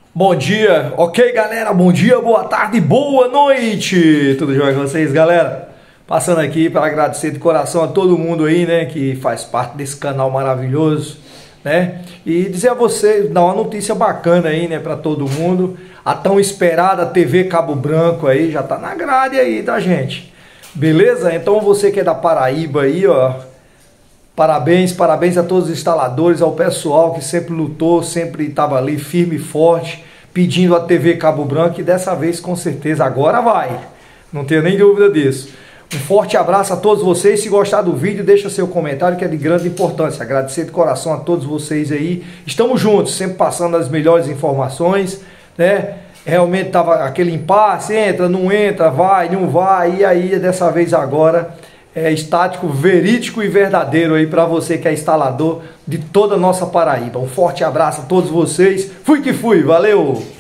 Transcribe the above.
Bom dia, ok galera, bom dia, boa tarde, boa noite, tudo jóia com vocês galera? Passando aqui para agradecer de coração a todo mundo aí, né, que faz parte desse canal maravilhoso, né, e dizer a vocês, dar uma notícia bacana aí, né, para todo mundo, a tão esperada TV Cabo Branco aí, já tá na grade aí, tá gente? Beleza? Então você que é da Paraíba aí, ó, parabéns a todos os instaladores, ao pessoal que sempre lutou, sempre estava ali firme e forte, pedindo a TV Cabo Branco, e dessa vez com certeza agora vai, não tenho nem dúvida disso. Um forte abraço a todos vocês, se gostar do vídeo deixa seu comentário que é de grande importância, agradecer de coração a todos vocês aí, estamos juntos, sempre passando as melhores informações, né? Realmente tava aquele impasse, entra, não entra, vai, não vai, e aí dessa vez agora é estático, verídico e verdadeiro aí para você que é instalador de toda a nossa Paraíba. Um forte abraço a todos vocês. Fui que fui, valeu!